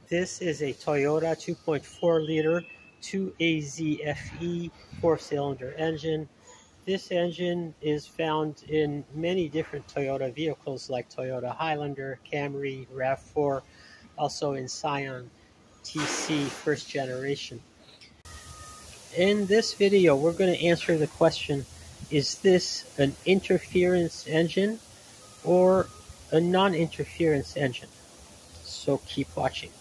This is a Toyota 2.4-liter 2AZ-FE 4-cylinder engine. This engine is found in many different Toyota vehicles like Toyota Highlander, Camry, RAV4, also in Scion TC first generation. In this video, we're going to answer the question, is this an interference engine or a non-interference engine? So keep watching.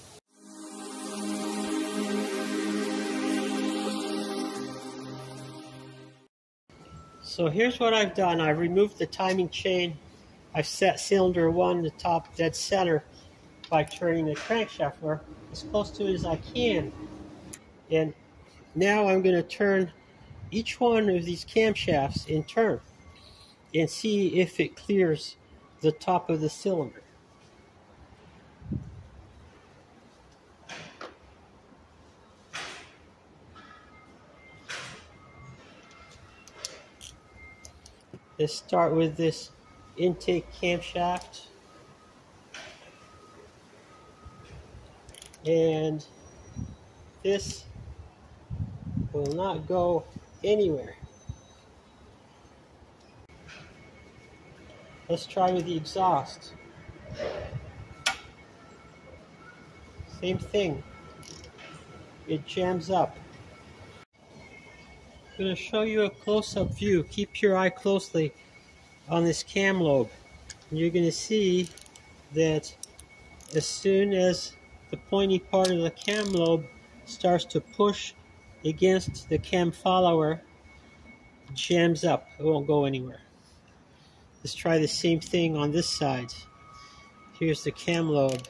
So here's what I've done. I've removed the timing chain. I've set cylinder 1, the top dead center, by turning the crankshaft as close to it as I can. And now I'm going to turn each one of these camshafts in turn and see if it clears the top of the cylinder. Let's start with this intake camshaft. And this will not go anywhere. Let's try with the exhaust. Same thing. It jams up. I'm going to show you a close-up view. Keep your eye closely on this cam lobe. And you're going to see that as soon as the pointy part of the cam lobe starts to push against the cam follower, it jams up. It won't go anywhere. Let's try the same thing on this side. Here's the cam lobe.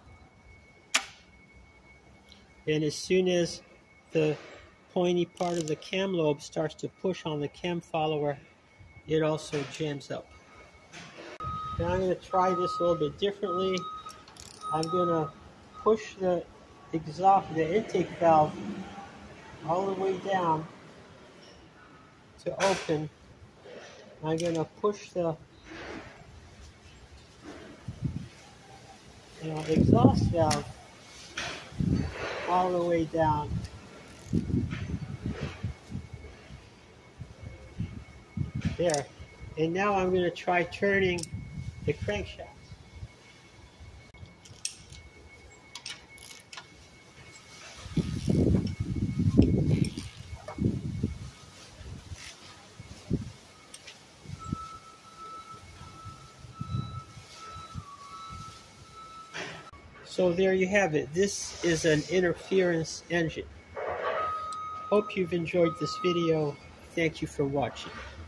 And as soon as the pointy part of the cam lobe starts to push on the cam follower, it also jams up. Now I'm going to try this a little bit differently. I'm going to push the exhaust, the intake valve, all the way down to open. I'm going to push the exhaust valve all the way down. There. And now I'm going to try turning the crankshaft. So there you have it. This is an interference engine. Hope you've enjoyed this video. Thank you for watching.